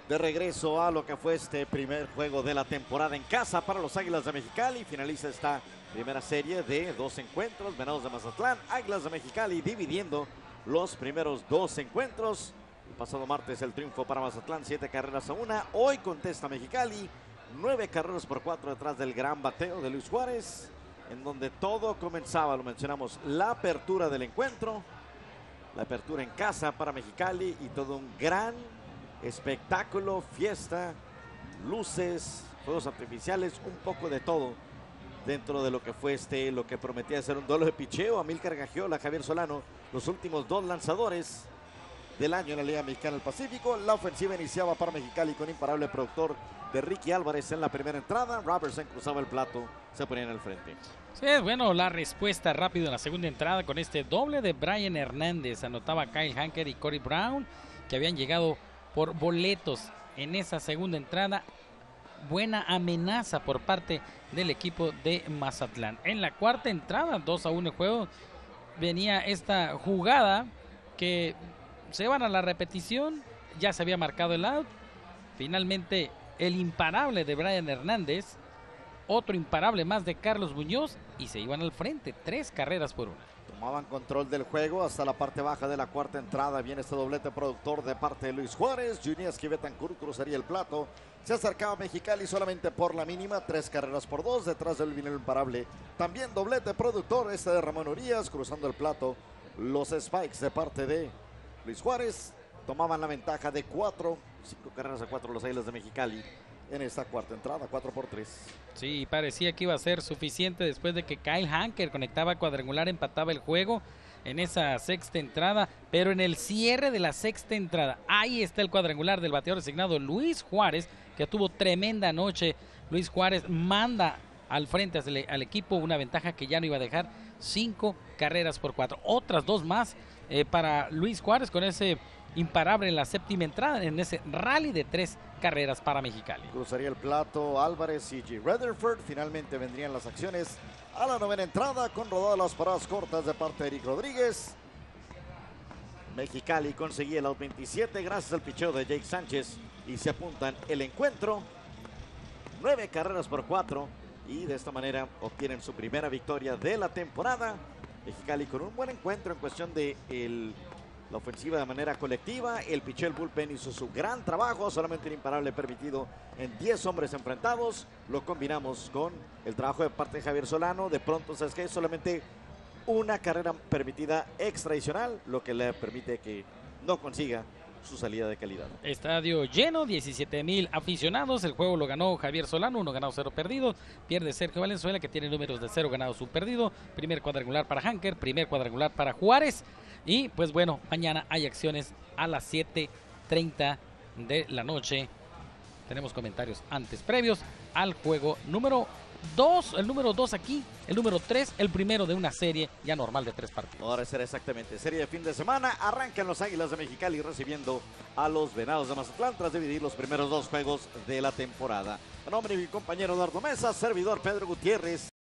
De regreso a lo que fue este primer juego de la temporada en casa para los Águilas de Mexicali. Finaliza esta primera serie de 2 encuentros. Venados de Mazatlán, Águilas de Mexicali dividiendo los primeros 2 encuentros. El pasado martes el triunfo para Mazatlán, 7 carreras a 1. Hoy contesta Mexicali, 9 carreras por 4 detrás del gran bateo de Luis Juárez, en donde todo comenzaba, lo mencionamos, la apertura del encuentro. La apertura en casa para Mexicali y todo un gran espectáculo, fiesta, luces, fuegos artificiales, un poco de todo dentro de lo que fue lo que prometía ser un duelo de picheo. Amílcar Gagiola, Javier Solano, los últimos 2 lanzadores del año en la Liga Mexicana del Pacífico. La ofensiva iniciaba para Mexicali con imparable productor de Ricky Álvarez en la primera entrada. Robertson cruzaba el plato, se ponía en el frente. Sí, bueno, la respuesta rápido en la segunda entrada con este doble de Brian Hernández. Anotaba Kyle Hanker y Corey Brown, que habían llegado por boletos en esa segunda entrada. Buena amenaza por parte del equipo de Mazatlán. En la cuarta entrada, 2-1 el juego, venía esta jugada que se van a la repetición. Ya se había marcado el out. Finalmente el imparable de Brian Hernández, otro imparable más de Carlos Muñoz, y se iban al frente, 3 carreras por 1. Tomaban control del juego hasta la parte baja de la cuarta entrada. Viene este doblete productor de parte de Luis Juárez. Junieski Betancourt cruzaría el plato. Se acercaba a Mexicali solamente por la mínima, 3 carreras por 2. Detrás del vino imparable. También doblete productor de Ramón Urias cruzando el plato. Los Spikes de parte de Luis Juárez tomaban la ventaja de 5 carreras a 4 los Águilas de Mexicali en esta cuarta entrada, 4-3. Sí, parecía que iba a ser suficiente después de que Kyle Hanker conectaba cuadrangular, empataba el juego en esa sexta entrada, pero en el cierre de la sexta entrada, ahí está el cuadrangular del bateador designado Luis Juárez, que tuvo tremenda noche. Luis Juárez manda al frente al equipo una ventaja que ya no iba a dejar, 5 carreras por 4. Otras 2 más para Luis Juárez con ese imparable en la séptima entrada, en ese rally de 3 carreras para Mexicali. Cruzaría el plato Álvarez y G. Rutherford. Finalmente vendrían las acciones a la novena entrada con rodadas las paradas cortas de parte de Eric Rodríguez. Mexicali conseguía el out 27 gracias al picheo de Jake Sánchez y se apuntan el encuentro. 9 carreras por 4 y de esta manera obtienen su primera victoria de la temporada. Mexicali con un buen encuentro en cuestión de la ofensiva de manera colectiva. El picheo, el bullpen hizo su gran trabajo, solamente un imparable permitido en 10 hombres enfrentados. Lo combinamos con el trabajo de parte de Javier Solano. De pronto, ¿sabes qué? Solamente una carrera permitida extra adicional, lo que le permite que no consiga su salida de calidad. Estadio lleno, 17,000 aficionados. El juego lo ganó Javier Solano, 1 ganado, 0 perdido. Pierde Sergio Valenzuela, que tiene números de 0 ganados, 1 perdido. Primer cuadrangular para Hanker, primer cuadrangular para Juárez. Y pues bueno, mañana hay acciones a las 7:30 de la noche. Tenemos comentarios antes, previos al juego número 2, el número 2 aquí, el número 3, el primero de una serie ya normal de 3 partidos. Ahora será exactamente serie de fin de semana. Arrancan los Águilas de Mexicali recibiendo a los Venados de Mazatlán tras dividir los primeros 2 juegos de la temporada. A nombre de mi compañero Eduardo Mesa, servidor Pedro Gutiérrez.